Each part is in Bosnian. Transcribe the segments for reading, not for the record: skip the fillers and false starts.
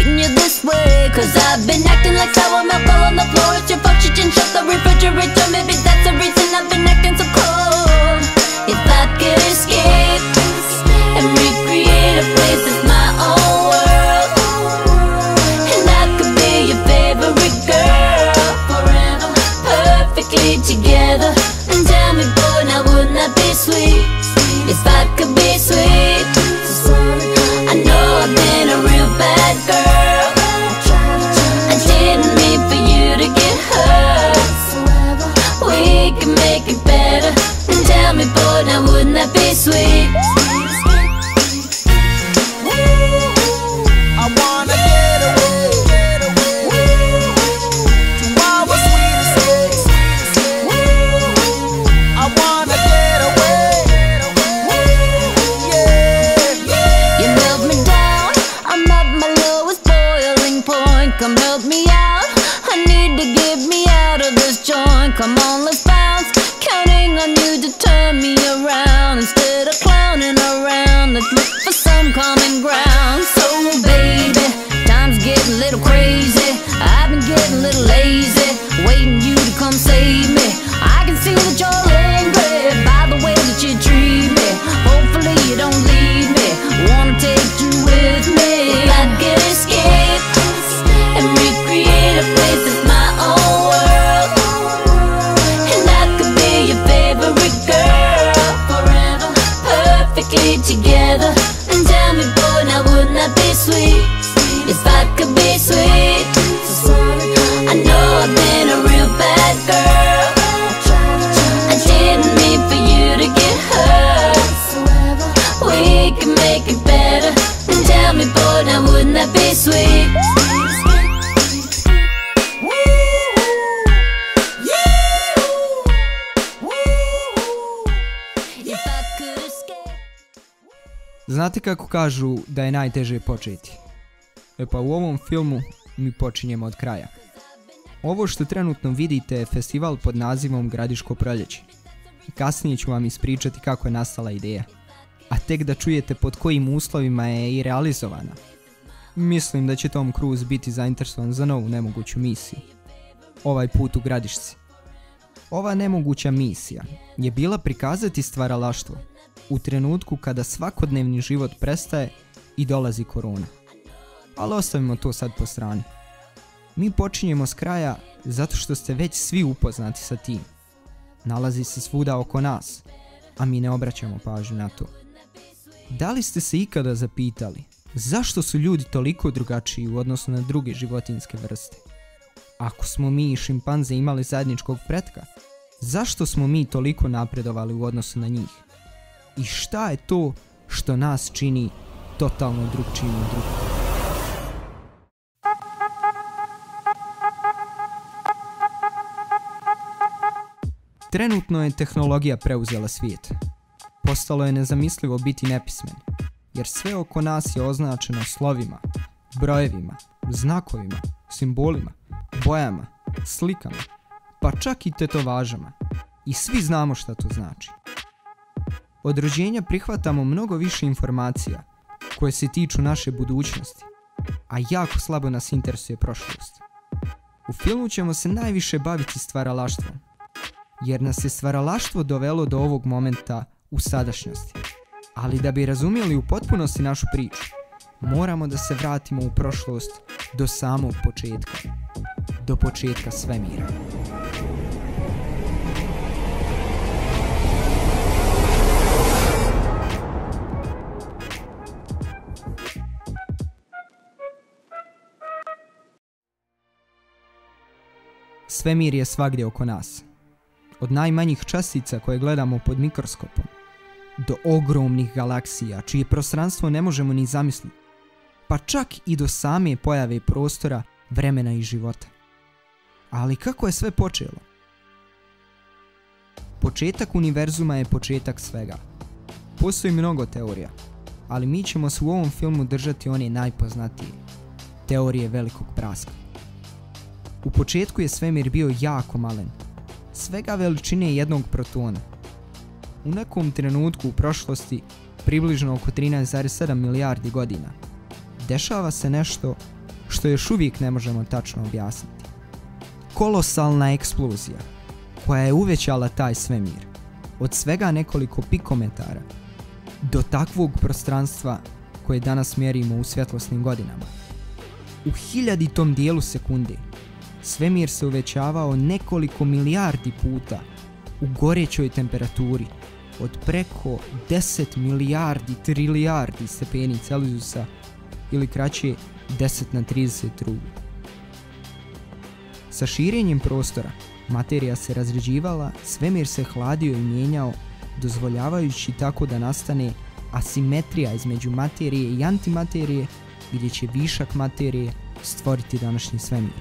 treating you this way. Cause I've been acting like sour milk all on the floor. It's your fault you didn't shut the refrigerator. Maybe that's the reason I've been acting so cold. If I could escape and recreate a place that's my own world, and I could be your favorite girl forever, perfectly together. And tell me, boy, now wouldn't that be sweet? If I could be sweet. I know I've been a real bad girl. I didn't mean for you to get hurt. We can make it better. And tell me, boy, now wouldn't that be sweet? I wanna get away to our sweet escape. I wanna get away. Yeah. You melt me down, I'm at my lowest boiling point. Come help me out, I need to get me out of this joint. Come on, let's bounce, counting on you to turn me around. Instead of clowning around, let's look for some common ground. So baby, time's getting a little crazy. I've been getting a little lazy, waiting you to come save me. I can see that you're angry by the way that you treat me. Hopefully you don't leave me, wanna take you with me. If I could escape and recreate a place that's my own world, and I could be your favorite girl forever, perfectly together. And tell me, boy, now wouldn't that be sweet? If I could be sweet. I know I've been a real bad girl. I didn't mean for you to get hurt. We can make it better. And tell me, boy, now wouldn't that be sweet? If I could escape. Znate kako kažu da je najteže početi? E pa u ovom filmu mi počinjemo od kraja. Ovo što trenutno vidite je festival pod nazivom Gradiško proljeće. Kasnije ću vam ispričati kako je nastala ideja, a tek da čujete pod kojim uslovima je i realizovana. Mislim da će Tom Cruise biti zainteresovan za novu nemoguću misiju. Ovaj put u Gradišci. Ova nemoguća misija je bila prikazati stvaralaštvo u trenutku kada svakodnevni život prestaje i dolazi korona. Ali ostavimo to sad po strani. Mi počinjemo s kraja zato što ste već svi upoznati sa tim. Nalazi se svuda oko nas, a mi ne obraćamo pažnju na to. Da li ste se ikada zapitali zašto su ljudi toliko drugačiji u odnosu na druge životinjske vrste? Ako smo mi i šimpanze imali zajedničkog pretka, zašto smo mi toliko napredovali u odnosu na njih? I šta je to što nas čini totalno drugčijim od drugih? Trenutno je tehnologija preuzela svijet. Postalo je nezamislivo biti nepismen, jer sve oko nas je označeno slovima, brojevima, znakovima, simbolima, bojama, slikama, pa čak i tetovažama. I svi znamo šta to znači. Od rođenja prihvatamo mnogo više informacija koje se tiču naše budućnosti, a jako slabo nas interesuje prošlost. U filmu ćemo se najviše baviti stvaralaštvom, jer nas je stvaralaštvo dovelo do ovog momenta u sadašnjosti. Ali da bi razumjeli u potpunosti našu priču, moramo da se vratimo u prošlost do samog početka, do početka svemira. Svemir je svagdje oko nas. Od najmanjih čestica koje gledamo pod mikroskopom, do ogromnih galaksija čije prostranstvo ne možemo ni zamisliti, pa čak i do same pojave prostora, vremena i života. Ali kako je sve počelo? Početak univerzuma je početak svega. Postoji mnogo teorija, ali mi ćemo se u ovom filmu držati one najpoznatije, teorije velikog praska. U početku je svemir bio jako malen, svega veličine jednog protona. U nekom trenutku u prošlosti, približno oko 13,7 milijardi godina, dešava se nešto što još uvijek ne možemo tačno objasniti. Kolosalna eksplozija koja je uvećala taj svemir od svega nekoliko pikometara do takvog prostranstva koje danas mjerimo u svjetlosnim godinama. U 1000 dijelu sekunde svemir se uvećavao nekoliko milijardi puta u gorećoj temperaturi od preko 10 milijardi trilijardi stepeni Celzijusa ili kraće 10 na 32. Sa širenjem prostora materija se razređivala, svemir se hladio i mijenjao, dozvoljavajući tako da nastane asimetrija između materije i antimaterije, gdje će višak materije stvoriti današnji svemir.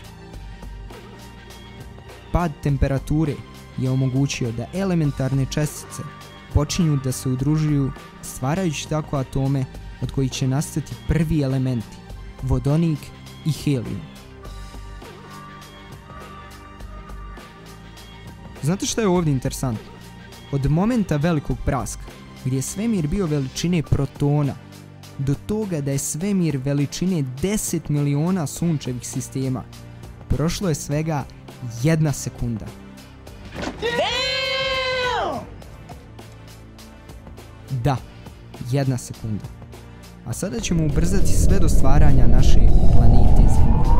Pad temperature je omogućio da elementarne čestice počinju da se udružuju, stvarajući tako atome od kojih će nastati prvi elementi, vodonik i helijum. Znate što je ovdje interesantno? Od momenta velikog praska, gdje je svemir bio veličine protona, do toga da je svemir veličine 10 miliona sunčevih sistema, prošlo je svega 1 sekunda. Da, 1 sekunda. A sada ćemo ubrzati sve do stvaranja naše planete Zemlje.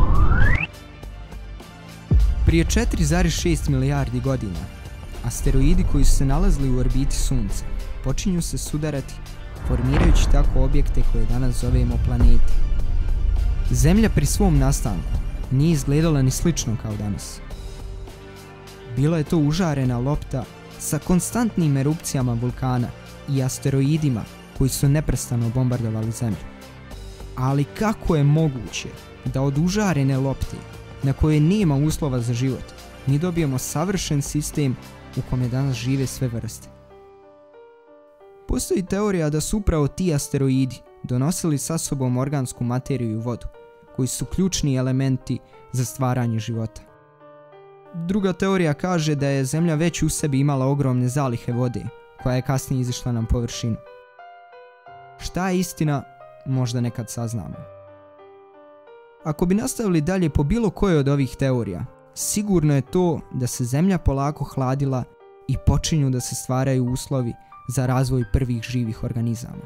Prije 4,6 milijardi godina, asteroidi koji su se nalazili u orbiti Sunca počinju se sudarati, formirajući tako objekte koje danas zovemo planete. Zemlja pri svom nastanku nije izgledala ni slično kao danas. Bila je to užarena lopta sa konstantnim erupcijama vulkana i asteroidima koji su neprestano bombardovali Zemlju. Ali kako je moguće da od užarene lopte, na kojoj nema uslova za život, mi dobijemo savršen sistem u kome danas žive sve vrste? Postoji teorija da su upravo ti asteroidi donosili sa sobom organsku materiju i vodu, koji su ključni elementi za stvaranje života. Druga teorija kaže da je Zemlja već u sebi imala ogromne zalihe vode, koja je kasnije izišla na površinu. Šta je istina, možda nekad saznamo. Ako bi nastavili dalje po bilo kojoj od ovih teorija, sigurno je to da se Zemlja polako hladila i počinju da se stvaraju uslovi za razvoj prvih živih organizama.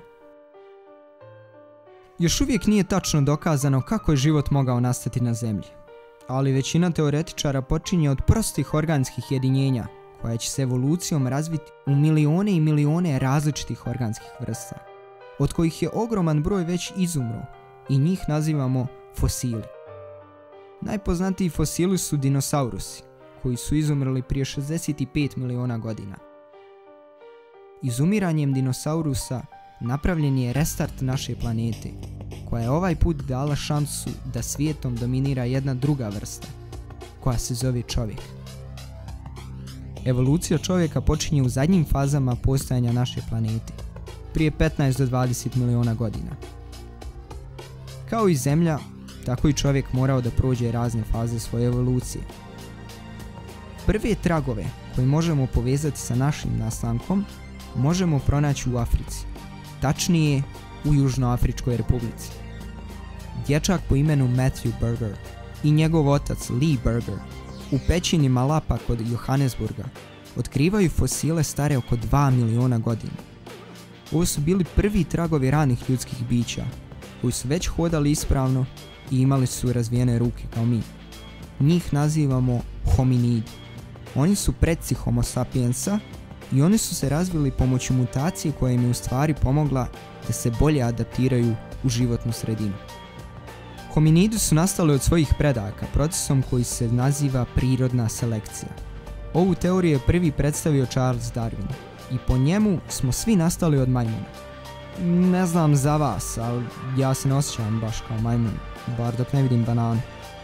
Još uvijek nije tačno dokazano kako je život mogao nastati na Zemlji, ali većina teoretičara počinje od prostih organskih jedinjenja koja će se evolucijom razviti u milione i milione različitih organskih vrsta, od kojih je ogroman broj već izumro i njih nazivamo fosili. Najpoznatiji fosili su dinosaurusi, koji su izumrli prije 65 miliona godina. Izumiranjem dinosaurusa napravljen je restart naše planete, koja je ovaj put dala šansu da svijetom dominira jedna druga vrsta, koja se zove čovjek. Evolucija čovjeka počinje u zadnjim fazama postojanja naše planete, prije 15 do 20 miliona godina. Kao i Zemlja, tako i čovjek morao da prođe razne faze svoje evolucije. Prve tragove koje možemo povezati sa našim nastankom možemo pronaći u Africi, tačnije u Južnoafričkoj republici. Dječak po imenu Matthew Berger i njegov otac Lee Berger u pećini Malapa kod Johannesburga otkrivaju fosile stare oko 2 miliona godina. Ovo su bili prvi tragovi ranih ljudskih bića koji su već hodali ispravno i imali su razvijene ruke kao mi. Njih nazivamo hominidi. Oni su predci Homo sapiensa i oni su se razvili pomoću mutacije koja im je u stvari pomogla da se bolje adaptiraju u životnu sredinu. Hominidi su nastali od svojih predaka procesom koji se naziva prirodna selekcija. Ovu teoriju je prvi predstavio Charles Darwin i po njemu smo svi nastali od majmuna. Ne znam za vas, ali ja se ne osjećam baš kao majmun, bar dok ne vidim bananu.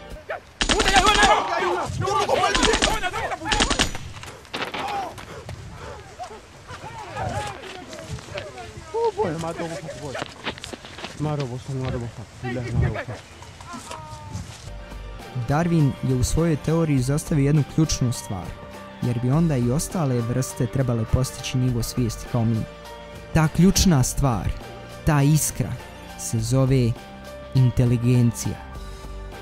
Darwin je u svojoj teoriji izostavio jednu ključnu stvar, jer bi onda i ostale vrste trebale postići nivo svijesti kao mi. Ta ključna stvar, ta iskra, se zove inteligencija.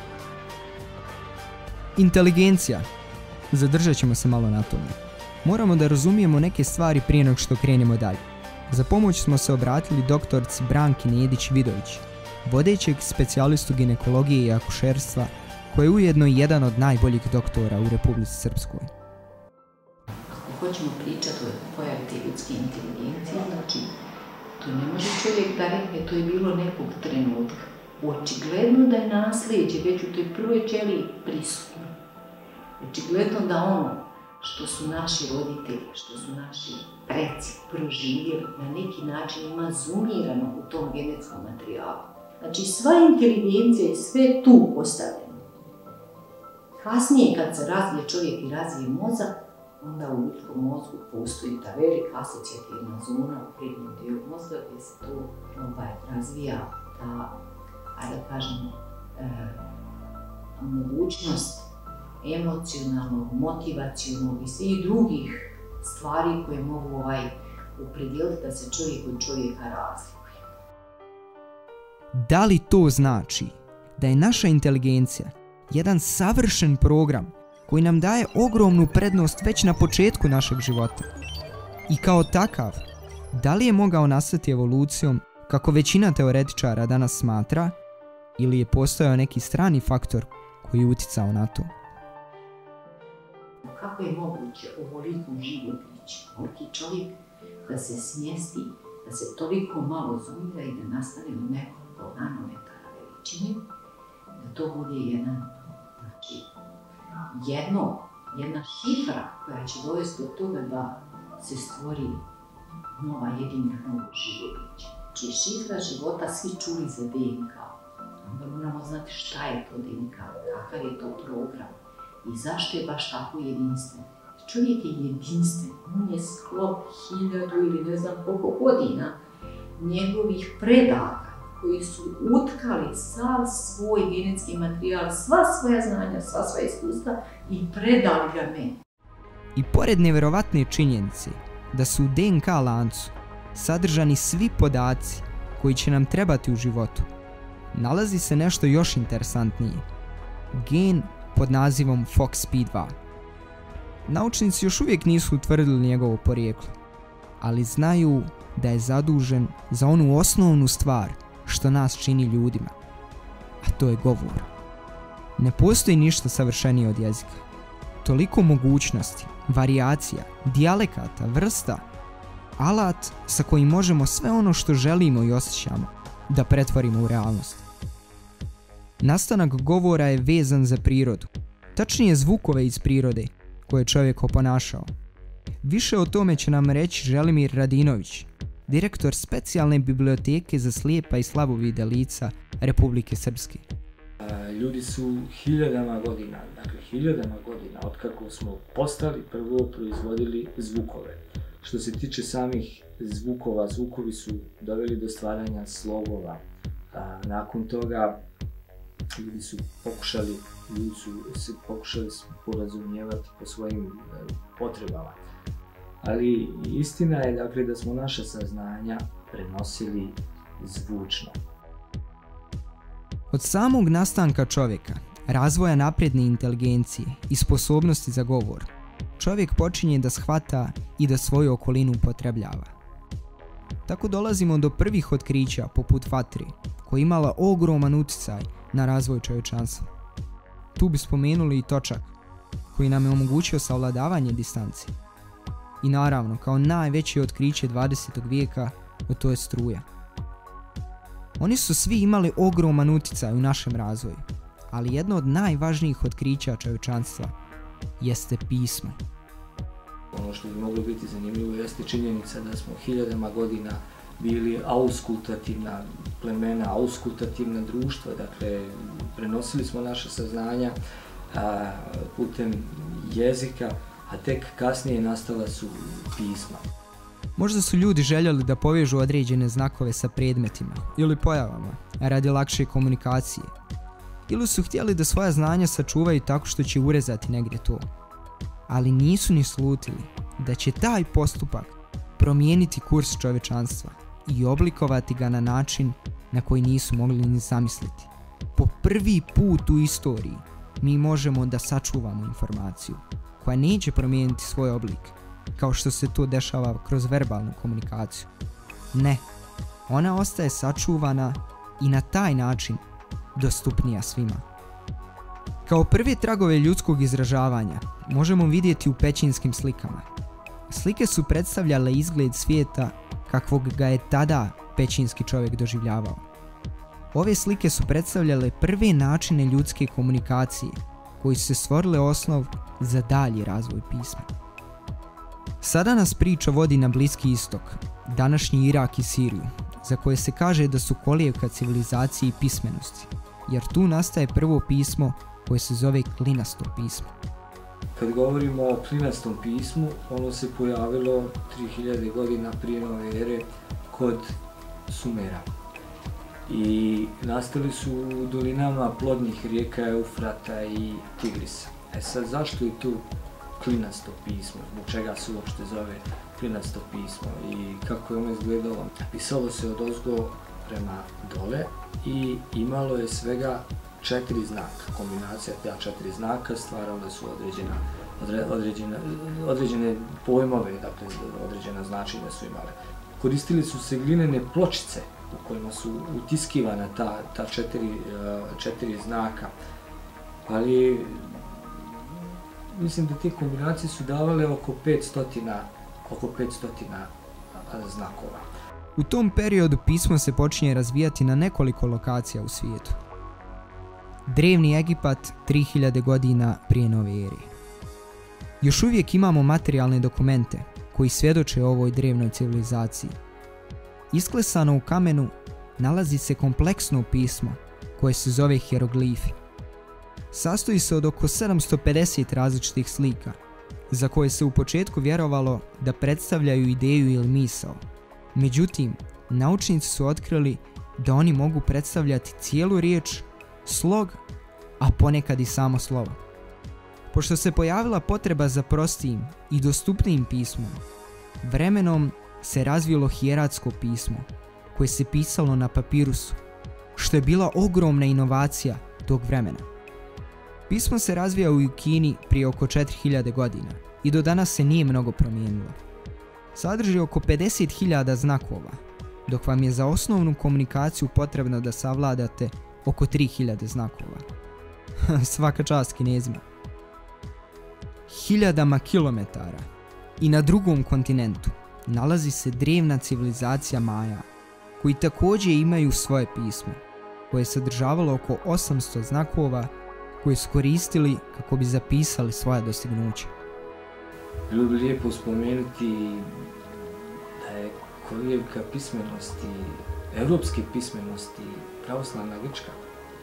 Inteligencija. Zadržat ćemo se malo na tome. Moramo da razumijemo neke stvari prije nego što krenemo dalje. Za pomoć smo se obratili doktorici Branki Nedić-Vidović, vodećeg specijalistu ginekologije i akušerstva, koji je ujedno jedan od najboljih doktora u Republici Srpskoj. Ako hoćemo pričati o pojavi te ljudske inteligencije, znači, to ne može čovjek da rekne, to je bilo nekog trenutka. Očigledno da je naslijeđe već u toj prvoj ćeliji prisutno. Očigledno da ono što su naši roditelji, što su naši preci proživjeli, na neki način ima zumirano u tom genetskom materijalu. Znači, sva inteligencija je sve tu postavljena. Kasnije, kad se razvije čovjek i razvije mozak, onda u ljudskom mozgu postoji ta velika asocijativna zona u prednjem dijelu mozga gdje se to razvija ta, ajde da kažemo, mogućnost emocionalnog, motivacionog i svih drugih stvari koje mogu opredijeliti da se čovjek od čovjeka razlikuje. Da li to znači da je naša inteligencija jedan savršen program koji nam daje ogromnu prednost već na početku našeg života? I kao takav, da li je mogao nastati evolucijom kako većina teoretičara danas smatra, ili je postojao neki strani faktor koji je uticao na to? Kako je moguće ovoliko živo biće, ovoliki čovjek da se smjesti, da se toliko malo zumira i da nastane od nekoliko nanometara veličine, da to bude jedna šifra koja će dovesti do toga da se stvori nova jedina novo živo biće. Znači, šifra života svi čuli za DNK. Onda moramo znati šta je to DNK, kakav je to program i zašto je baš tako jedinstven. Čovjek je jedinstven, on je sklop 1000 ili ne znam koliko godina njegovih predaka koji su utkali sav svoj genetski materijal, sva svoja znanja, sva svoja iskustva i predali ga meni. I pored nevjerovatne činjenice da su u DNK lancu sadržani svi podaci koji će nam trebati u životu, nalazi se nešto još interesantnije. Gen pod nazivom FOXP2. Naučnici još uvijek nisu utvrdili njegovo porijeklo, ali znaju da je zadužen za onu osnovnu stvar što nas čini ljudima, a to je govor. Ne postoji ništa savršenije od jezika. Toliko mogućnosti, varijacija, dijalekata, vrsta, alat sa kojim možemo sve ono što želimo i osjećamo da pretvorimo u realnost. Nastanak govora je vezan za prirodu, tačnije zvukove iz prirode koje je čovjek oponašao. Više o tome će nam reći Želimir Radinović, direktor specijalne biblioteke za slijepa i slabovida lica Republike Srpske. Ljudi su hiljadama godina otkako smo postali prvo proizvodili zvukove. Što se tiče samih zvukova, zvukovi su doveli do stvaranja slogova. Nakon toga ljudi su se pokušali sporazumijevati po svojim potrebama. Ali istina je dakle da smo naša saznanja prenosili zvučno. Od samog nastanka čovjeka, razvoja napredne inteligencije i sposobnosti za govor, čovjek počinje da shvata i da svoju okolinu upotrebljava. Tako dolazimo do prvih otkrića poput vatre, koja je imala ogroman utjecaj na razvoj čovječanstva. Tu bi spomenuli i točak, koji nam je omogućio savladavanje distance. I naravno, kao najveće otkriće 20. vijeka, to je struja. Oni su svi imali ogroman utjecaj u našem razvoju, ali jedno od najvažnijih otkrića čovječanstva jeste pismo. Ono što bi moglo biti zanimljivo jeste činjenica da smo hiljadama godina bili auskultativna plemena, auskultativna društva, dakle prenosili smo naše saznanja putem jezika, a tek kasnije nastala su pisma. Možda su ljudi željeli da povežu određene znakove sa predmetima ili pojavama radi lakše komunikacije, ili su htjeli da svoja znanja sačuvaju tako što će urezati negdje to. Ali nisu ni slutili da će taj postupak promijeniti kurs čovječanstva i oblikovati ga na način na koji nisu mogli ni zamisliti. Po prvi put u istoriji mi možemo da sačuvamo informaciju koja neće promijeniti svoj oblik, kao što se to dešava kroz verbalnu komunikaciju. Ne, ona ostaje sačuvana i na taj način dostupnija svima. Kao prve tragove ljudskog izražavanja možemo vidjeti u pećinskim slikama. Slike su predstavljale izgled svijeta kakvog ga je tada pećinski čovjek doživljavao. Ove slike su predstavljale prve načine ljudske komunikacije koji su se stvorile osnov za dalji razvoj pisma. Sada nas priča vodi na Bliski istok, današnji Irak i Siriju, za koje se kaže da su kolijevka civilizacije i pismenosti, jer tu nastaje prvo pismo koje se zove klinasto pismo. Kad govorimo o klinastom pismu, ono se pojavilo 3000 godina prije nove ere kod Sumera. I nastali su u dolinama plodnih rijeka Eufrata i Tigrisa. Sad, zašto je tu klinasto pismo? Zbog čega se uopšte zove klinasto pismo i kako je ono izgledalo? Pisalo se od ozgo prema dole i imalo je svega 4 znaka. Kombinacija ta 4 znaka stvarale su određene pojmove, dakle određena značenja su imale. Koristili su se glinene pločice u kojima su utiskivana ta 4 znaka, ali mislim da te kombinacije su davale oko 500 znakova. U tom periodu pismo se počinje razvijati na nekoliko lokacija u svijetu. Drevni Egipat 3000 godina prije nove ere. Još uvijek imamo materijalne dokumente koji svjedoče o ovoj drevnoj civilizaciji. Isklesano u kamenu nalazi se kompleksno pismo koje se zove hieroglifi. Sastoji se od oko 750 različitih slika, za koje se u početku vjerovalo da predstavljaju ideju ili misao. Međutim, naučnici su otkrili da oni mogu predstavljati cijelu riječ, slog, a ponekad i samo slovo. Pošto se pojavila potreba za prostijim i dostupnijim pismom, vremenom se razvilo hijeratsko pismo, koje se pisalo na papirusu, što je bila ogromna inovacija tog vremena. Pismo se razvija u Kini prije oko 4000 godina i do danas se nije mnogo promijenilo. Sadrži oko 50.000 znakova, dok vam je za osnovnu komunikaciju potrebno da savladate oko 3000 znakova. Svaka čast Kinezima. Hiljadama kilometara i na drugom kontinentu nalazi se drevna civilizacija Maja, koji također imaju svoje pismo, koje je sadržavalo oko 800 znakova koje su koristili kako bi zapisali svoja dostignuća. Bilo bi lijepo spomenuti da je kolijevka pismenosti, evropske pismenosti, pravoslavna Grčka.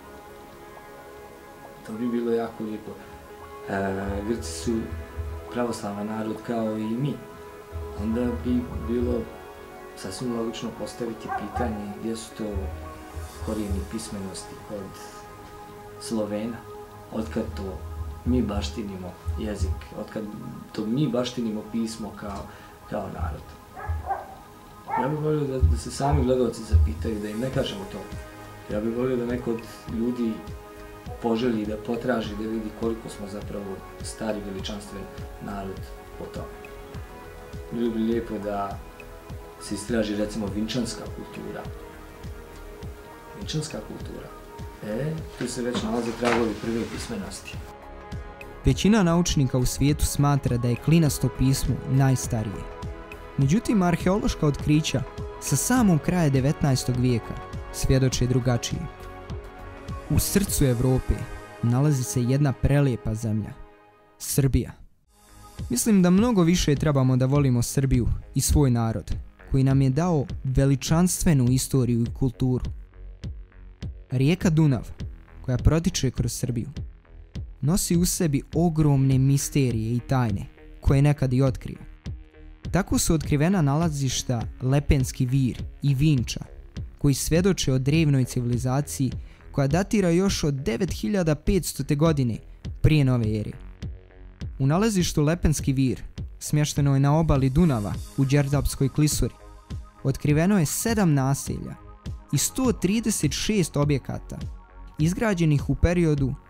To bi bilo jako lijepo. Grci su pravoslavan narod kao i mi. Onda bi bilo sasvim logično postaviti pitanje gdje su to korijeni pismenosti kod Slovena, otkad to mi baštinimo jezik, otkad to mi baštinimo pismo kao narod. Ja bih volio da se sami gledalci zapitaju, da im ne kažemo to. Ja bih volio da neko od ljudi poželi da potraži, da vidi koliko smo zapravo stari veličanstven narod po tome. Bilo bi lijepo da se istraži recimo vinčanska kultura. Vinčanska kultura. Tu se već nalaze tragovi prve pismenosti. Većina naučnika u svijetu smatra da je klinasto pismo najstarije. Međutim, arheološka otkrića sa samog kraja 19. vijeka svjedoče drugačije. U srcu Europe nalazi se jedna prelijepa zemlja, Srbija. Mislim da mnogo više trebamo da volimo Srbiju i svoj narod, koji nam je dao veličanstvenu istoriju i kulturu. Rijeka Dunav, koja protiče kroz Srbiju, nosi u sebi ogromne misterije i tajne, koje nekad i otkrije. Tako su otkrivena nalazišta Lepenski vir i Vinča, koji svjedoče o drevnoj civilizaciji koja datira još od 9500. godine prije nove ere. U nalazištu Lepenski vir, smješteno je na obali Dunava u Đerdapskoj klisuri, otkriveno je 7 naselja i 136 objekata, izgrađenih u periodu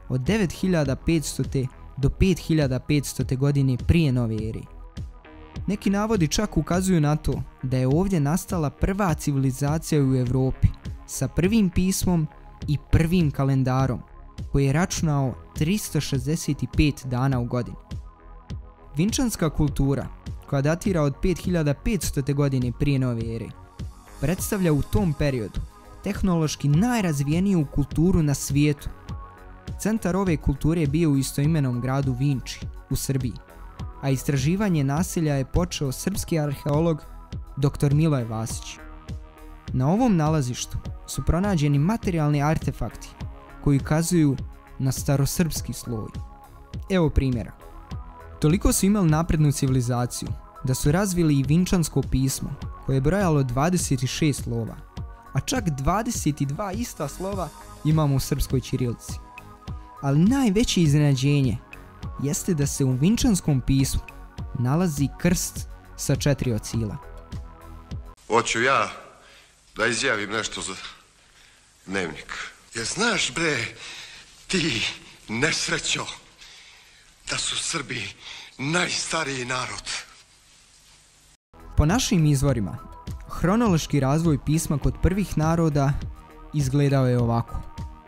od 9500. do 5500. godine prije nove ere. Neki navodi čak ukazuju na to da je ovdje nastala prva civilizacija u Europi sa prvim pismom i prvim kalendarom koji je računao 365 dana u godini. Vinčanska kultura, koja datira od 5500. godine prije nove ere, predstavlja u tom periodu tehnološki najrazvijeniju kulturu na svijetu. Centar ove kulture je bio u istoimenom gradu Vinči u Srbiji, a istraživanje naselja je počeo srpski arheolog dr. Miloje Vasić. Na ovom nalazištu su pronađeni materijalni artefakti koji ukazuju na starosrpski sloj. Evo primjera. Toliko su imali naprednu civilizaciju da su razvili i vinčansko pismo koje je brojalo 26 slova, a čak 22 ista slova imamo u srpskoj ćirilici. Ali najveće iznenađenje jeste da se u vinčanskom pismu nalazi krst sa 4 ocila. Hoću ja da izjavim nešto za dnevnik. Jer znaš bre, ti nesrećo, da su Srbi najstariji narod. Po našim izvorima, hronološki razvoj pisma kod prvih naroda izgledao je ovako.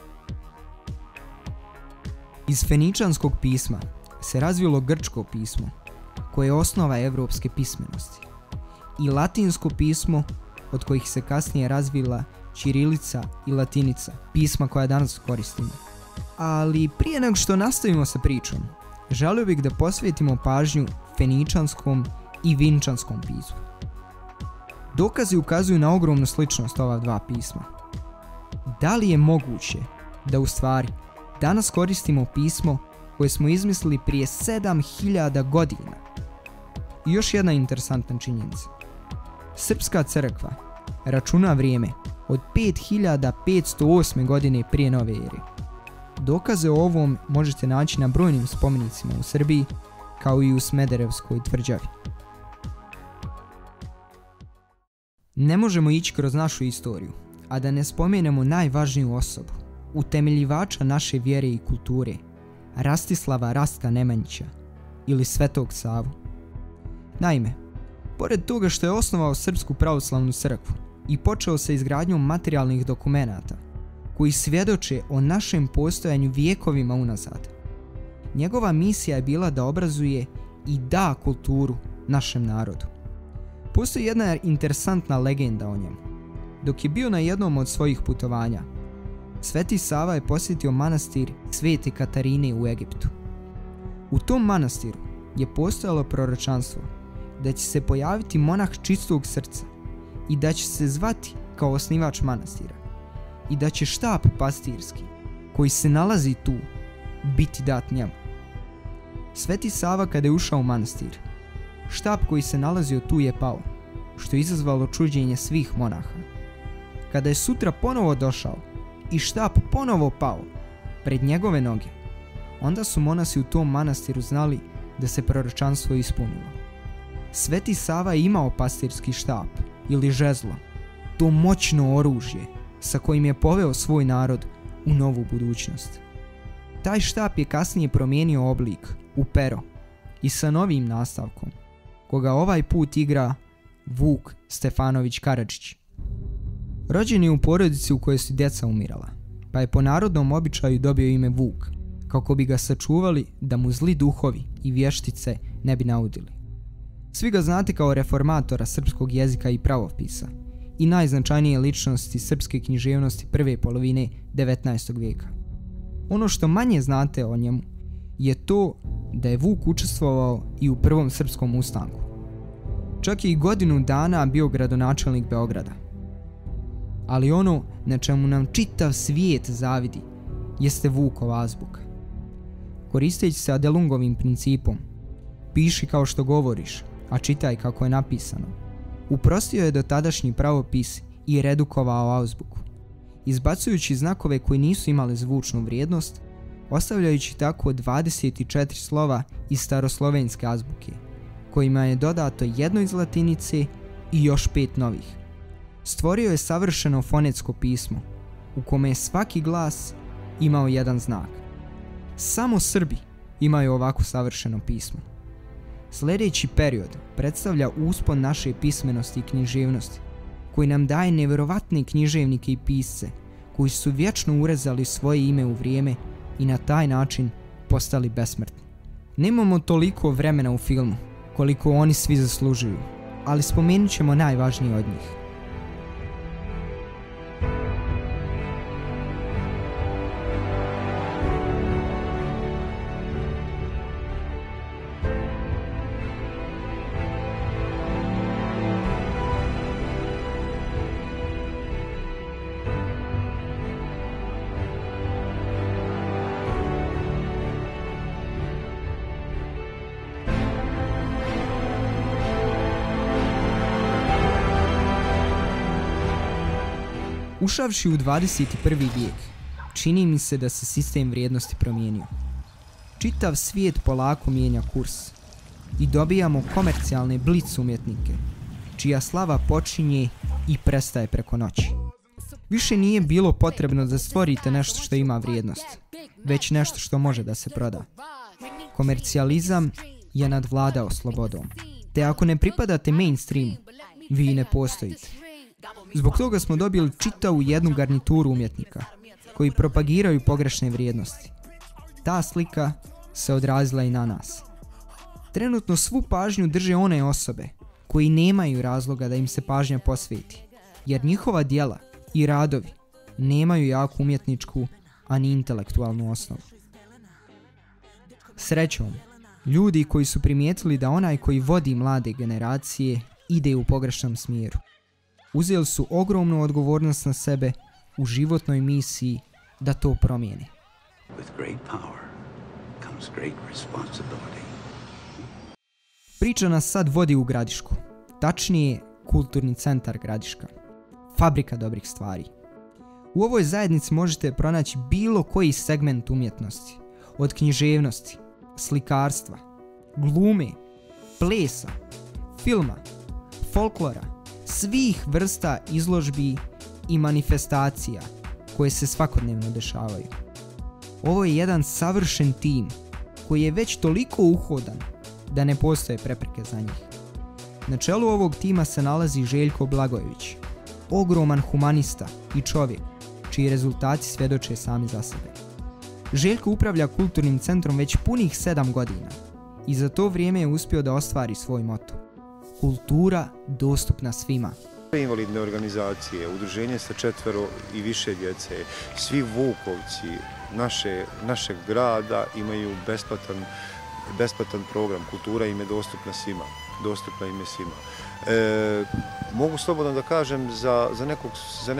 Iz feničanskog pisma se razvilo grčko pismo, koje je osnova evropske pismenosti, i latinsko pismo, od kojih se kasnije razvila ćirilica i latinica, pisma koja danas koristimo. Ali prije nego što nastavimo sa pričom, želio bih da posvetimo pažnju feničanskom i vinčanskom pismu. Dokazi ukazuju na ogromnu sličnost ova dva pisma. Da li je moguće da u stvari danas koristimo pismo koje smo izmislili prije 7000 godina? I još jedna interesantna činjenica. Srpska crkva računa vrijeme od 5508. godine prije nove ere. Dokaze o ovom možete naći na brojnim spomenicima u Srbiji, kao i u Smederevskoj tvrđavi. Ne možemo ići kroz našu istoriju, a da ne spomenemo najvažniju osobu, utemeljivača naše vjere i kulture, Rastislava Rastka Nemanjića ili Svetog Savu. Naime, pored toga što je osnovao Srpsku pravoslavnu crkvu i počeo sa izgradnjom materijalnih dokumenata koji svjedoče o našem postojanju vijekovima unazad, njegova misija je bila da obrazuje i da kulturu našem narodu. Postoji jedna interesantna legenda o njemu. Dok je bio na jednom od svojih putovanja, Sveti Sava je posjetio manastir Svete Katarine u Egiptu. U tom manastiru je postojalo proročanstvo da će se pojaviti monah čistog srca i da će se zvati kao osnivač manastira i da će štap pastirski koji se nalazi tu biti dat njemu. Sveti Sava kada je ušao u manastir, štap koji se nalazio tu je pao, što je izazvalo čuđenje svih monaha. Kada je sutra ponovo došao i štap ponovo pao pred njegove noge, onda su monasi u tom manastiru znali da se proročanstvo ispunilo. Sveti Sava je imao pastirski štap ili žezlo, to moćno oružje sa kojim je poveo svoj narod u novu budućnost. Taj štap je kasnije promijenio oblik u pero i sa novim nastavkom, koga ovaj put igra Vuk Stefanović Karadžić. Rođen je u porodici u kojoj su djeca umirala, pa je po narodnom običaju dobio ime Vuk, kako bi ga sačuvali da mu zli duhovi i vještice ne bi naudili. Svi ga znate kao reformatora srpskog jezika i pravopisa i najznačajnije ličnosti srpske književnosti prve polovine 19. vijeka. Ono što manje znate o njemu je to da je Vuk učestvovao i u prvom srpskom ustanku. Čak je i godinu dana bio gradonačelnik Beograda. Ali ono na čemu nam čitav svijet zavidi jeste Vukova azbuka. Koristeći se Adelungovim principom, piši kao što govoriš, a čitaj kako je napisano, uprostio je dotadašnji pravopis i redukovao azbuku, izbacujući znakove koji nisu imali zvučnu vrijednost, ostavljajući tako 24 slova iz staroslovenske azbuke, kojima je dodato jedno iz latinice i još 5 novih. Stvorio je savršeno fonetsko pismo, u kome je svaki glas imao jedan znak. Samo Srbi imaju ovako savršeno pismo. Sljedeći period predstavlja uspon naše pismenosti i književnosti, koji nam daje nevjerovatne književnike i pisce, koji su vječno urezali svoje ime u vrijeme i na taj način postali besmrtni. Nemamo toliko vremena u filmu koliko oni svi zaslužuju, ali spomenut ćemo najvažnije od njih. Ušavši u 21. vijek, čini mi se da se sistem vrijednosti promijenio. Čitav svijet polako mijenja kurs i dobijamo komercijalne blic umjetnike, čija slava počinje i prestaje preko noći. Više nije bilo potrebno da stvorite nešto što ima vrijednost, već nešto što može da se proda. Komercijalizam je nadvladao slobodom, te ako ne pripadate mainstreamu, vi ne postojite. Zbog toga smo dobili čitavu jednu garnituru umjetnika koji propagiraju pogrešne vrijednosti. Ta slika se odrazila i na nas. Trenutno svu pažnju drže one osobe koji nemaju razloga da im se pažnja posveti, jer njihova djela i radovi nemaju jaku umjetničku ani intelektualnu osnovu. Srećom, ljudi koji su primijetili da onaj koji vodi mlade generacije ide u pogrešnom smjeru, uzeli su ogromnu odgovornost na sebe u životnoj misiji da to promijene. Priča nas sad vodi u Gradišku, tačnije Kulturni centar Gradiška, fabrika dobrih stvari. U ovoj zajednici možete pronaći bilo koji segment umjetnosti, od književnosti, slikarstva, glume, plesa, filma, folklora, svih vrsta izložbi i manifestacija koje se svakodnevno dešavaju. Ovo je jedan savršen tim koji je već toliko uhodan da ne postoje prepreke za njih. Na čelu ovog tima se nalazi Željko Blagojević, ogroman humanista i čovjek čiji rezultati svjedoče sami za sebe. Željko upravlja kulturnim centrom već punih 7 godina i za to vrijeme je uspio da ostvari svoj moto: kultura dostupna svima. Invalidne organizacije, udruženje sa 4 i više djece, svi Vukovci našeg grada imaju besplatan program. Kultura im je dostupna svima. Mogu slobodno da kažem za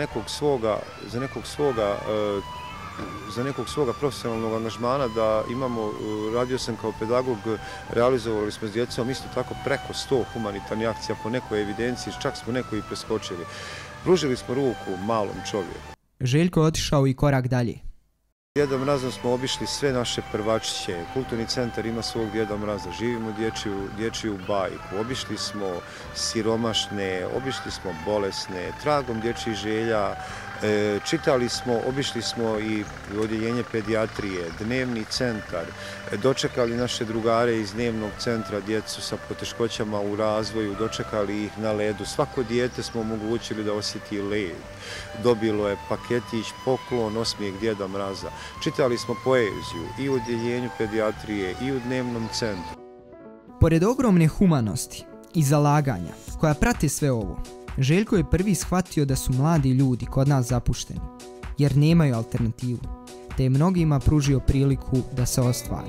nekog svoga profesionalnog angažmana da imamo, radio sam kao pedagog, realizovali smo s djecom isto tako preko 100 humanitarnih akcija po nekoj evidenciji, čak smo neko i preskočili. Pružili smo ruku malom čovjeku. Željko je otišao i korak dalje. Djeda Mrazom smo obišli sve naše prvačiće, kulturni centar ima svog Djeda Mraza, živimo dječju bajku, obišli smo siromašne, obišli smo bolesne, tragom dječjih želja, čitali smo, obišli smo i odjeljenje pedijatrije, dnevni centar, dočekali naše drugare iz dnevnog centra, djecu sa poteškoćama u razvoju, dočekali ih na ledu. Svako dijete smo omogućili da osjeti led. Dobilo je paketić, poklon, osmijeh Djeda Mraza. Čitali smo poeziju i u odjeljenju pedijatrije i u dnevnom centru. Pored ogromne humanosti i zalaganja koja prate sve ovo, Željko je prvi shvatio da su mladi ljudi kod nas zapušteni, jer nemaju alternativu, te je mnogima pružio priliku da se ostvari.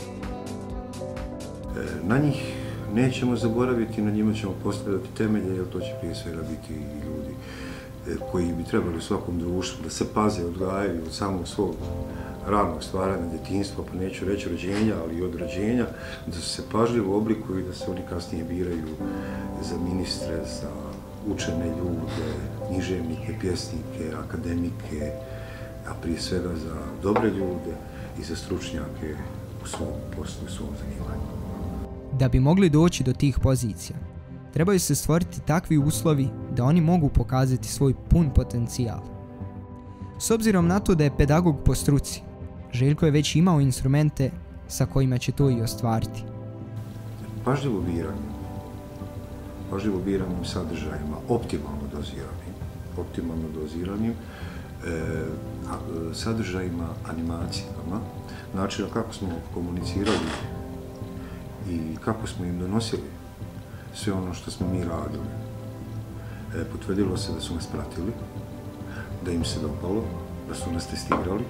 Na njih nećemo zaboraviti, na njima ćemo postavljati temelje, jer to će prije svega biti i ljudi koji bi trebali u svakom društvu da se paze, odgajaju od samog svog ranog stvaranja, djetinjstva, pa neću reći rođenja, ali i od rođenja, da se pažljivo oblikuju i da se oni kasnije biraju za ministre, za učene ljude, književnike, pjesnike, akademike, a prije svega za dobre ljude i za stručnjake u svom poslu i svom zanimanju. Da bi mogli doći do tih pozicija, trebaju se stvoriti takvi uslovi da oni mogu pokazati svoj pun potencijal. S obzirom na to da je pedagog po struci, Željko je već imao instrumente sa kojima će to i ostvariti. Pažljivo biranim sadržajima, optimalno doziranim sadržajima, animacijama, načina kako smo komunicirali i kako smo im donosili sve ono što smo mi radili. Potvrdilo se da su nas pratili, da im se dopalo, da su nas testirali,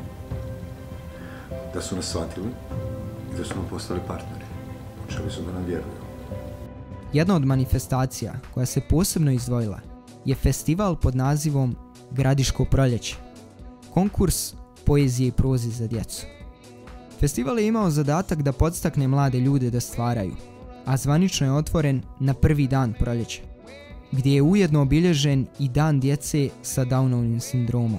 da su nas shvatili i da su nam postali partneri. Počeli su da nam vjeruju. Jedna od manifestacija koja se posebno izdvojila je festival pod nazivom Gradiško proljeće, konkurs poezije i proze za djecu. Festival je imao zadatak da podstakne mlade ljude da stvaraju, a zvanično je otvoren na prvi dan proljeća, gdje je ujedno obilježen i dan djece sa Downovim sindromom.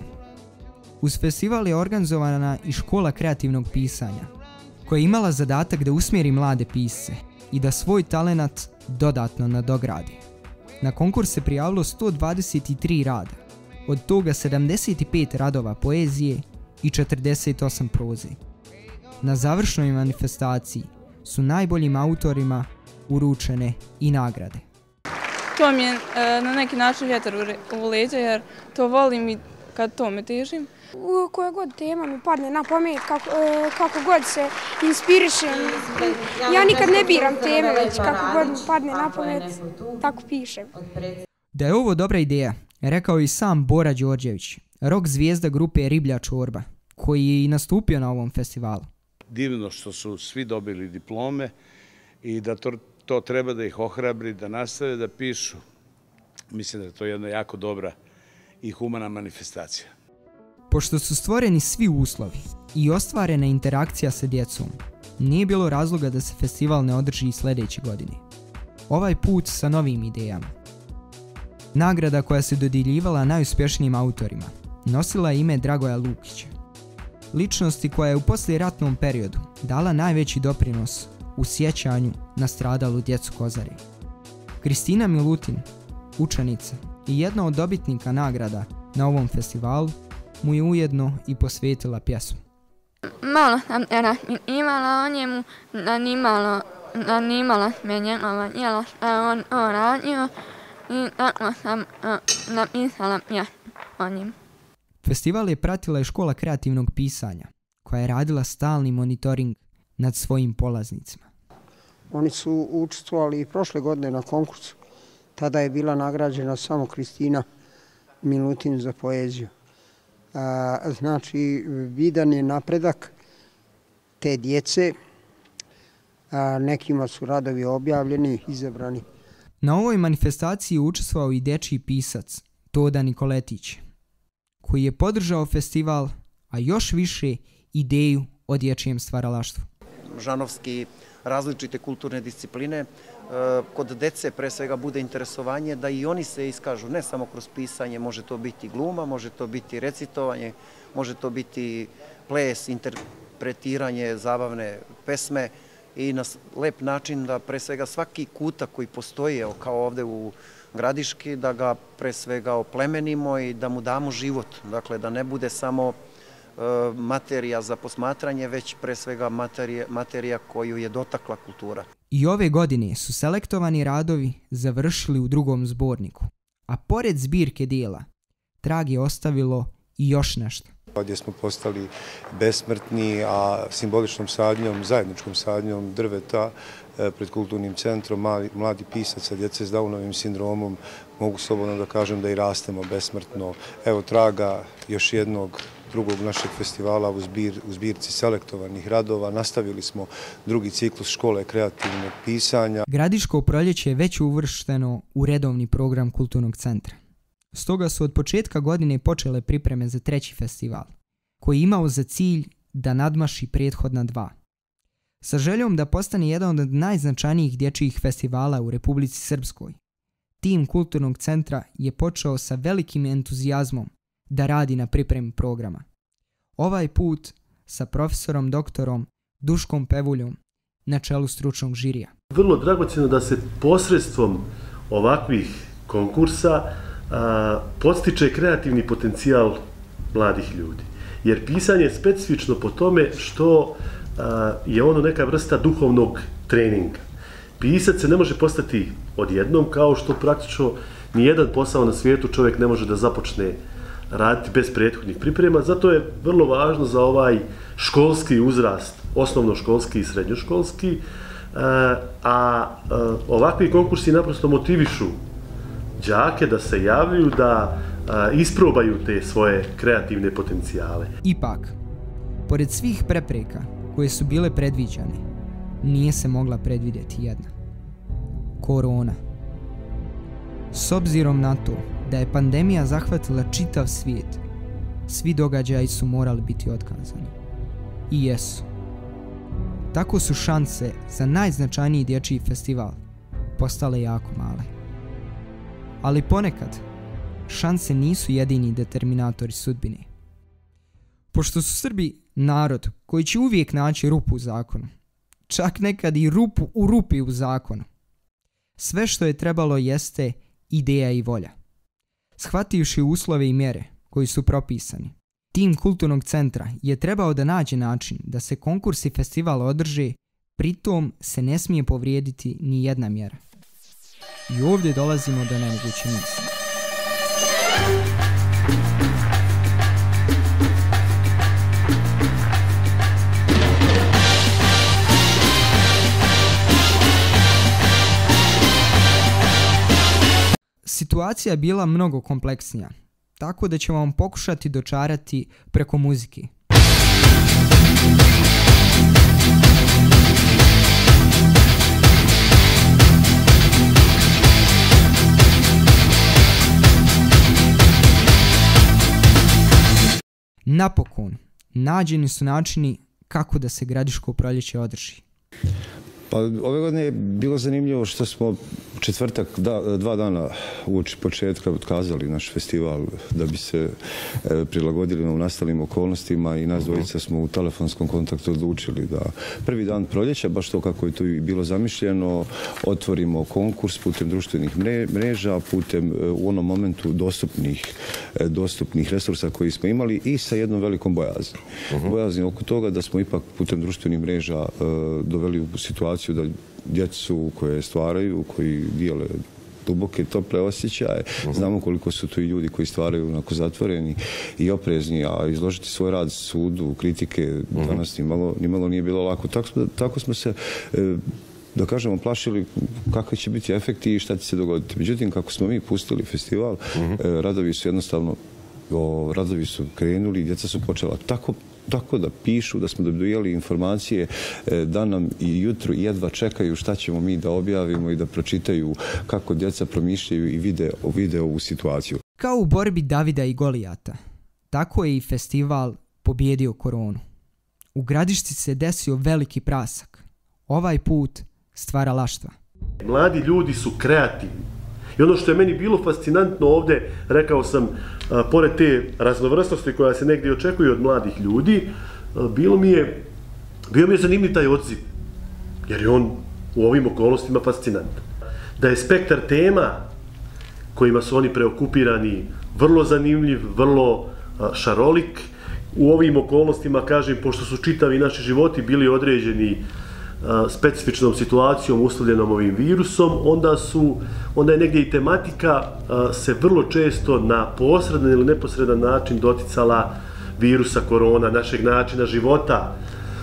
Uz festival je organizovana i škola kreativnog pisanja, koja je imala zadatak da usmjeri mlade pisce i da svoj talenat dodatno nadogradi. Na konkurs se prijavilo 123 rada, od toga 75 radova poezije i 48 proze. Na završnoj manifestaciji su najboljim autorima uručene i nagrade. To mi je na neki način vjetar u leđa jer to volim i kad tome težim. U koja god tema mi padne na pamet, kako god se inspirišem. Ja nikad ne biram teme, već kako god mi padne na pamet, tako pišem. Da je ovo dobra ideja, rekao i sam Bora Đorđević, rock zvijezda grupe Riblja čorba, koji je i nastupio na ovom festivalu. Divno što su svi dobili diplome i da to treba da ih ohrabri, da nastave da pišu. Mislim da je to jedna jako dobra i humana manifestacija. Pošto su stvoreni svi uslovi i ostvarena interakcija sa djecom, nije bilo razloga da se festival ne održi i sljedeće godine. Ovaj put sa novim idejama. Nagrada koja se dodjeljivala najuspješnijim autorima nosila je ime Dragoja Lukića, ličnosti koja je u poslijeratnom periodu dala najveći doprinos u sjećanju na stradalu djecu Kozare. Kristina Milutin, učenica i jedna od dobitnika nagrada na ovom festivalu, mu je ujedno i posvetila pjesmu. Malo sam imala o njemu, zanimala me njegova djela što je on radio i tako sam napisala pjesmu o njemu. Festival je pratila i škola kreativnog pisanja, koja je radila stalni monitoring nad svojim polaznicima. Oni su učestvovali i prošle godine na konkursu. Tada je bila nagrađena samo Kristina Milutin za poeziju. Znači, vidan je napredak te djece. Nekima su radovi objavljeni, izabrani. Na ovoj manifestaciji je učestvovao i dječji pisac Toda Nikoletić, koji je podržao festival, a još više ideju o dječjem stvaralaštvu. Žanovski različite kulturne discipline, kod dece pre svega bude interesovanje da i oni se iskažu, ne samo kroz pisanje, može to biti gluma, može to biti recitovanje, može to biti ples, interpretiranje zabavne pesme i na lep način da pre svega svaki kutak koji postoji, kao ovde u Gradiški, da ga pre svega oplemenimo i da mu damo život, dakle da ne bude samo materija za posmatranje, već pre svega materija koju je dotakla kultura. I ove godine su selektovani radovi završili u drugom zborniku, a pored zbirke dijela, trag je ostavilo i još nešto. Gdje smo postali besmrtni, a simboličnom sadnjom, zajedničkom sadnjom drveta pred kulturnim centrom mladi pisaca, djece s Downovim sindromom, mogu slobodno da kažem da i rastemo besmrtno. Evo traga još jednog drugog našeg festivala u zbirci selektovanih radova. Nastavili smo drugi ciklus škole kreativnog pisanja. Gradiško proljeće je već uvršteno u redovni program kulturnog centra. Stoga su od početka godine počele pripreme za treći festival, koji je imao za cilj da nadmaši prethodna dva. Sa željom da postane jedan od najznačajnijih dječjih festivala u Republici Srpskoj, tim kulturnog centra je počeo sa velikim entuzijazmom da radi na pripremi programa. Ovaj put sa profesorom doktorom Duškom Pevuljom na čelu stručnog žirija. Vrlo dragocjeno da se posredstvom ovakvih konkursa podstiče kreativni potencijal mladih ljudi. Jer pisanje je specifično po tome što je ono neka vrsta duhovnog treninga. Pisac se ne može postati odjednom, kao što praktično nijedan posao na svijetu čovjek ne može da započne raditi bez prethodnih priprema. Zato je vrlo važno za ovaj školski uzrast, osnovnoškolski i srednjoškolski, a ovakvi konkursi naprosto motivišu đake da se javljaju, da isprobaju te svoje kreativne potencijale. Ipak, pored svih prepreka koje su bile predviđane, nije se mogla predvidjeti jedna. Korona. S obzirom na to da je pandemija zahvatila čitav svijet, svi događaji su morali biti otkazani. I jesu. Tako su šanse za najznačajniji dječji festival postale jako male. Ali ponekad, šanse nisu jedini determinatori sudbine. Pošto su Srbi narod koji će uvijek naći rupu u zakonu, čak nekad i rupu u rupi u zakonu, sve što je trebalo jeste ideja i volja. Shvativši uslove i mjere koji su propisani, tim kulturnog centra je trebao da nađe način da se konkurs i festival održe, pritom se ne smije povrijediti ni jedna mjera. I ovdje dolazimo do nemoguće misli. Situacija je bila mnogo kompleksnija, tako da ćemo vam pokušati dočarati preko muzike. Napokon, nađeni su načini kako da se Gradiško proljeće održi. Pa ove godine je bilo zanimljivo što smo u četvrtak, 2 dana uoči početka otkazali naš festival da bi se prilagodili u nastalim okolnostima i nas dvojica smo u telefonskom kontaktu odlučili da prvi dan proljeća, baš to kako je tu bilo zamišljeno, otvorimo konkurs putem društvenih mreža, putem u onom momentu dostupnih resursa koji smo imali i sa jednom velikom bojazni. Bojazni oko toga da smo ipak putem društvenih mreža doveli u situaciju da djecu koje stvaraju, koji dijele duboke, tople osjećaje. Znamo koliko su tu i ljudi koji stvaraju onako zatvoreni i oprezni, a izložiti svoj rad sudu, kritike, danas nimalo nije bilo lako. Tako smo se, da kažemo, plašili kakvi će biti efekti i šta će se dogoditi. Međutim, kako smo mi pustili festival, radovi su jednostavno, radovi su krenuli i djeca su počela tako da pišu, da smo dobijali informacije da nam i jutro jedva čekaju šta ćemo mi da objavimo i da pročitaju kako djeca promišljaju i vide ovu situaciju. Kao u borbi Davida i Golijata, tako je i festival pobijedio koronu. U Gradišci se desio veliki prasak. Ovaj put stvaralaštva. Mladi ljudi su kreativni. I ono što je meni bilo fascinantno ovdje, rekao sam, pored te raznovrsnosti koja se negdje očekuje od mladih ljudi, bio mi je zanimljiv taj odziv, jer je on u ovim okolnostima fascinantan. Da je spektar tema kojima su oni preokupirani vrlo zanimljiv, vrlo šarolik. U ovim okolnostima, kažem, pošto su čitavi naši životi bili određeni specifičnom situacijom uslovljenom ovim virusom, onda je negdje i tematika se vrlo često na posredan ili neposredan način doticala virusa korona, našeg načina života,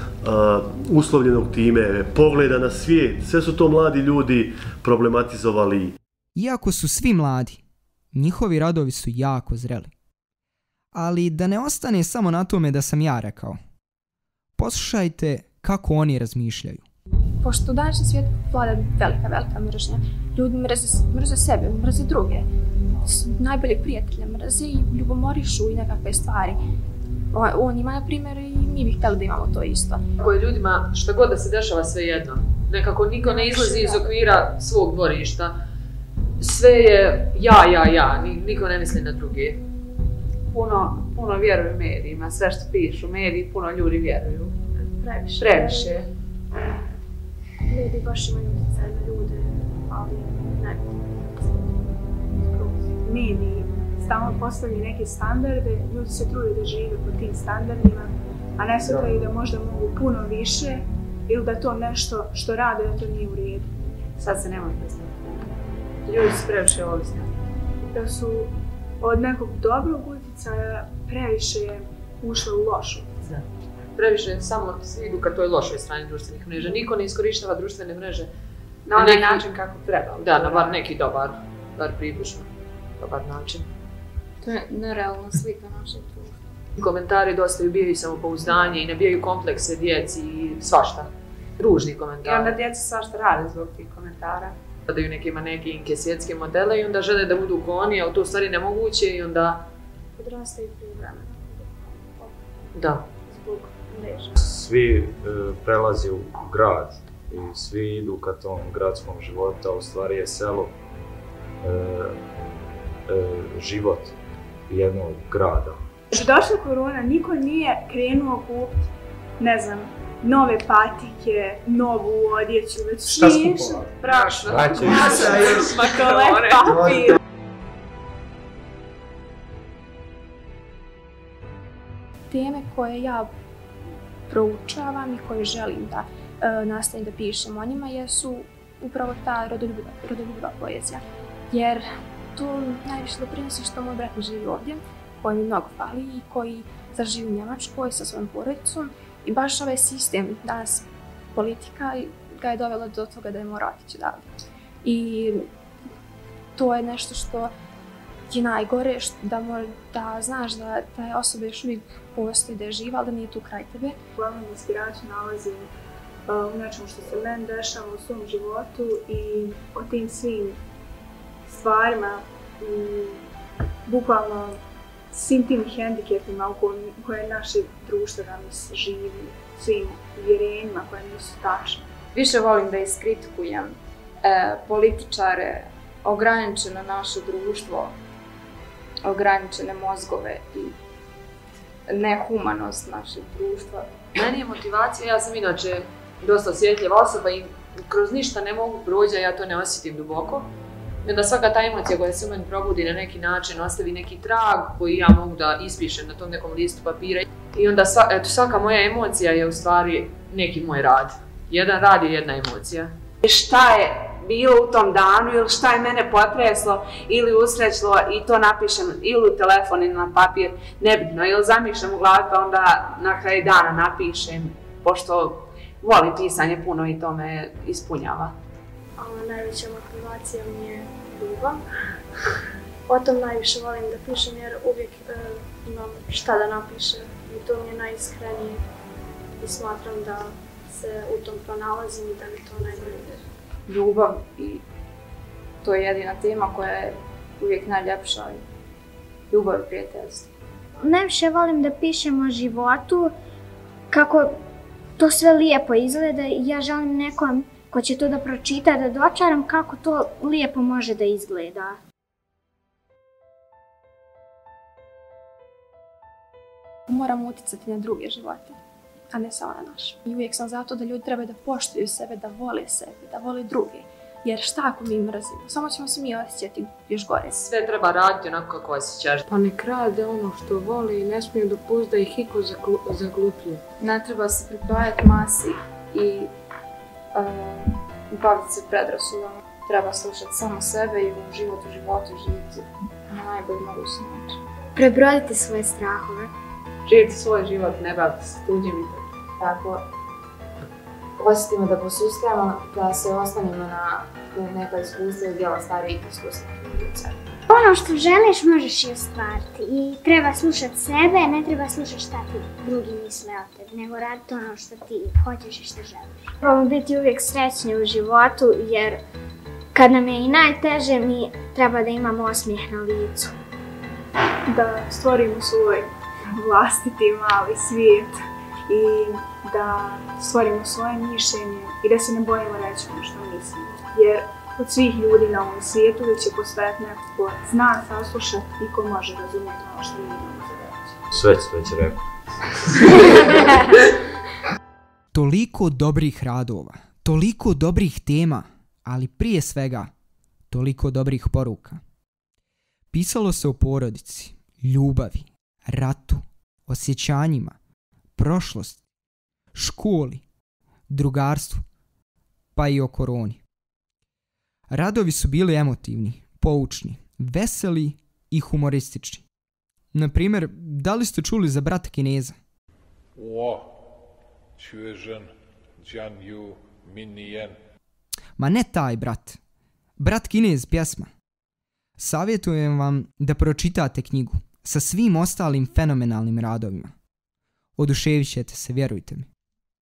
uslovljenog time, pogleda na svijet. Sve su to mladi ljudi problematizovali. Iako su svi mladi, njihovi radovi su jako zreli. Ali da ne ostane samo na tome da sam ja rekao. Poslušajte kako oni razmišljaju. Pošto u današnjem svijetu vlada velika mržnja, ljudi mrze sebe, mrze druge, najboljeg prijatelja mrze i ljubomorišu i nekakve stvari. On ima, na primjer, i mi bih htjeli da imamo to isto. Ako je ljudima šta god da se dešava sve jedno, nekako niko ne izlazi iz okvira svog dvorišta, sve je ja, niko ne misli na druge. Puno vjeruju medijima, sve što pišu mediji, puno ljudi vjeruju. Previše. Mediji baš imaju utjecaj na ljude, ali ne. Mediji stalno postavljaju neke standarde, ljudi se trude da žive po tim standardima, a ne shvataju da možda mogu puno više ili da to nešto što rade, da to nije u redu. Sad se nemoj predstaviti. Ljudi su previše ovisni. Da su od nekog dobrog utjecaja previše ušle u lošu utjecaj. Previše samo svi idu ka toj lošoj strani društvenih mreža. Niko ne iskorištava društvene mreže na onaj način kako treba. Da, na bar neki dobar približno dobar način. To je nerealna slika našeg društva. Komentari dosta ubijaju samopouzdanje i nabijaju komplekse djeci i svašta. Ružni komentari. I onda djeca svašta rade zbog tih komentara. Daju neke manekinke, svjetske modele i onda žele da budu ko oni, a to u stvari nemoguće i onda... Odrastaju prije vremena. Da. Zbog mreža. Svi prelazi u grad i svi idu ka tom gradskom životu, a u stvari je selo život jednog grada. Što došla korona, niko nije krenuo kupiti, ne znam, nove patike, novu odjeću, već šta skupovali? Brašno, masa, makarone, papir. Teme koje ja proučavam i koje želim da nastavim da pišem o njima jesu upravo ta rodoljubiva poezija. Jer to najviše doprinosi što moj brat mi živi ovdje, koji mi mnogo fali i koji sad živi u Njemačkoj sa svojom porodicom. I baš ovaj sistem, danas politika, ga je dovela do toga da je morao otići odavde. I to je nešto što je najgore, da znaš da ta osoba još uvijek postoji, da je živa, ali da nije tu kraj tebe. Uglavnom inspiraciju nalazim u nečemu što se meni dešava u svom životu i o tim svim stvarima, bukvalno svim tim hendikepima u koje naše društvo danas živi, svim uvjerenjima koje nisu tačne. Više volim da iskritikujem političare, ograničeno naše društvo, ograničene mozgove i nehumanost našeg društva. Meni je motivacija, ja sam inače dosta osjetljiva osoba i kroz ništa ne mogu proći, a ja to ne osjetim duboko. I onda svaka ta emocija koja se u meni probudi na neki način ostavi neki trag koji ja mogu da ispišem na tom nekom listu papira. I onda svaka moja emocija je u stvari neki moj rad. Jedan rad je jedna emocija. Šta je bilo u tom danu ili šta je mene potreslo ili usrećilo i to napišem ili u telefon ili na papir, nebitno. Ili zamišljam u glavi pa onda na kraju dana napišem, pošto volim pisanje puno i to me ispunjava. Najveća motivacija mi je ljubav. O tom najviše volim da pišem jer uvijek imam šta da napišem i to mi je najiskrenije i smatram da se u tom pronalazim i da mi to najbolje ide. Ljubav i to je jedina tema koja je uvijek najljepša i ljubav i prijateljstvo. Najviše volim da pišem o životu, kako to sve lijepo izgleda i ja želim nekom ko će to da pročita, da dočaram kako to lijepo može da izgleda. Moramo utjecati na druge živote, a ne samo na naš. I uvijek sam zato da ljudi trebaju da poštuju sebe, da vole druge. Jer šta ako mi mrzimo? Samo ćemo se mi osjećati još gore. Sve treba raditi onako kako osjećaš. Pa nek rade ono što voli i ne smiju dopustiti da ih iko zaglupljuje. Ne treba se pripajati masi i baviti se predrasudama. Treba slušati samo sebe i u životu živjeti na najbolji mogući način. Prebroditi svoje strahove. Živjeti svoj život, ne baviti se tuđim. Tako osjetimo da posustajemo, da se ostanemo na neka iskustva i djela starijih iskustva. Ono što želiš možeš i ostvariti i treba slušati sebe, ne treba slušati šta ti drugi misle o tebi, nego raditi ono što ti hoćeš i što želiš. Trebamo biti uvijek srećni u životu jer kad nam je i najteže mi treba da imamo osmijeh na licu. Da stvorimo svoj vlastiti mali svijet i da stvorimo svoje mišljenje i da se ne bojimo reći ono što mislimo. Jer od svih ljudi na ovom svijetu uvijek će postojati neko ko zna saslušati i ko može razumjeti ono što mi imamo za reći. Sve ću već rekao. Toliko dobrih radova, toliko dobrih tema, ali prije svega toliko dobrih poruka. Pisalo se o porodici, ljubavi, ratu, osjećanjima, prošlosti, školi, drugarstvu, pa i o koroni. Radovi su bili emotivni, poučni, veseli i humoristični. Na primjer, da li ste čuli za brata Kineza? Ma ne taj brat. Brat Kinez pjesma. Savjetujem vam da pročitate knjigu sa svim ostalim fenomenalnim radovima. Oduševit ćete se, vjerujte mi.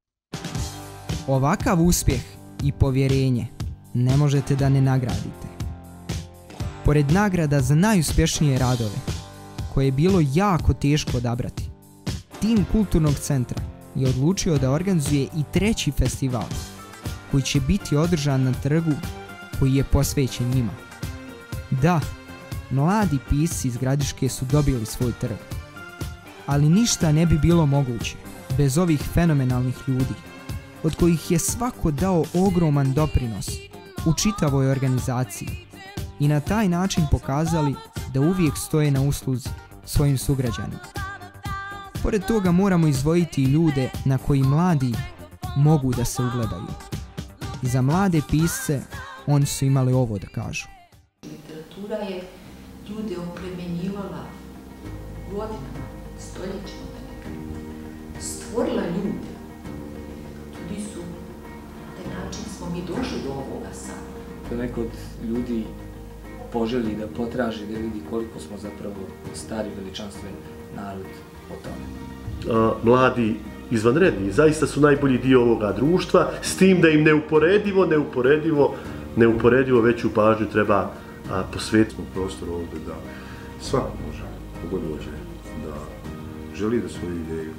Ovakav uspjeh i povjerenje ne možete da ne nagradite. Pored nagrada za najuspješnije radove, koje je bilo jako teško odabrati, tim Kulturnog centra je odlučio da organizuje i 3. festival, koji će biti održan na trgu koji je posvećen njima. Da, mladi pisci iz Gradiške su dobili svoj trg, ali ništa ne bi bilo moguće bez ovih fenomenalnih ljudi, od kojih je svako dao ogroman doprinos u čitavoj organizaciji i na taj način pokazali da uvijek stoje na usluzi svojim sugrađanima. Pored toga moramo izdvojiti i ljude na koji mladi mogu da se ugledaju. Za mlade pisce oni su imali ovo da kažu. Literatura je ljude oplemenjivala godinama, stoljećima da nekada. Stvorila ljude. Ljudi su, na taj način smo mi došli do ovoga sada. Neko od ljudi poželi da potraži, da vidi koliko smo zapravo stari veličanstven narod o tome. Mladi izvanredni, zaista su najbolji dio ovoga društva, s tim da im neuporedivo veću pažnju treba posvetiti prostoru ovdje da svako može, kogod dođe, da želi da svoju ideju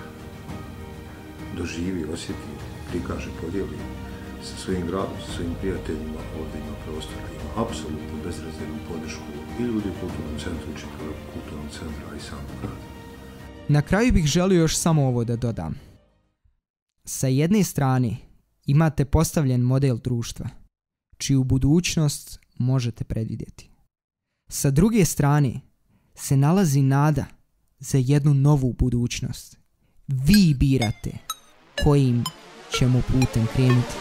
doživi, osjeti, prikaže, podijeli sa svojim gradom, sa svojim prijateljima, ovdje ima prostora, ima apsolutno bezrezervnu podršku i ljudi u Kulturnom centru, čitavog Kulturnog centra i samog grada. Na kraju bih želio još samo ovo da dodam. Sa jedne strane imate postavljen model društva, čiju budućnost možete predvidjeti. Sa druge strane se nalazi nada za jednu novu budućnost. Vi birate kojim ćemo putem krenuti.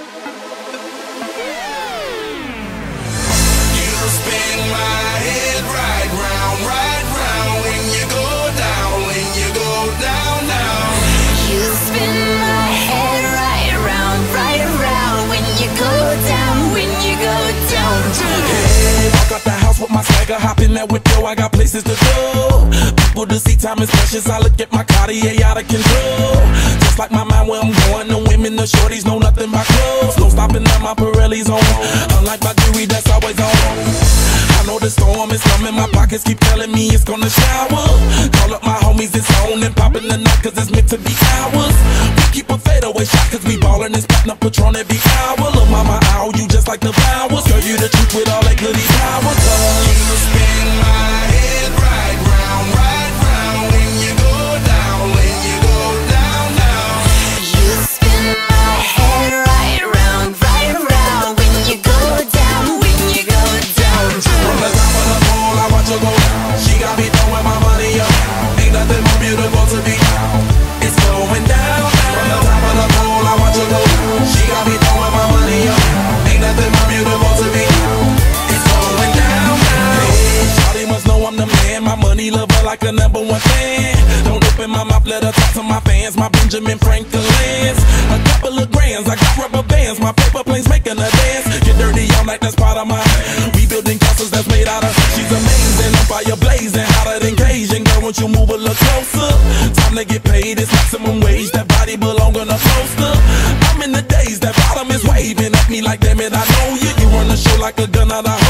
With my swagger, hop in that whip, yo, I got places to go. People to see, time is precious. I look at my Cartier out of control. Just like my mind where I'm going, the women, the shorties know nothing but clothes. No stopping at my Pirelli's on. Unlike my jewelry, that's always on. I know the storm is coming, my pockets keep telling me it's gonna shower. Call up my homies, it's on and popping the night, cause it's meant to be ours. We keep a fadeaway shot, cause we ballin' and spotting up Patron every hour. Look, mama, ow, you just like the flowers. Girl, you the truth with all that goody power. You spin my head right round when you go down, when you go down, down. You spin my head right round when you go down, when you go down. From the top of the pole, I watch her go down. She got me throwing my money up. Ain't nothing more beautiful to be. It's going down. From the top of the pole, I watch her go down. She got me throwing my money up. Ain't nothing more beautiful to be. It's going down. Shawty must know I'm the man, my money lover like a #1 fan. Don't open my mouth, let her talk to my fans, my Benjamin Franklin's. A couple of grands, I got rubber bands, my paper planes making a dance. Get dirty, I'm like that's part of my. We building castles that's made out of. She's amazing, I'm fire blazing, hotter than Cajun. Girl, won't you move a little closer? Time to get paid, it's maximum wage, that body belong on a poster. I'm in the days, that bottom is waving at me like damn it, I know you. You run the show like a gun out of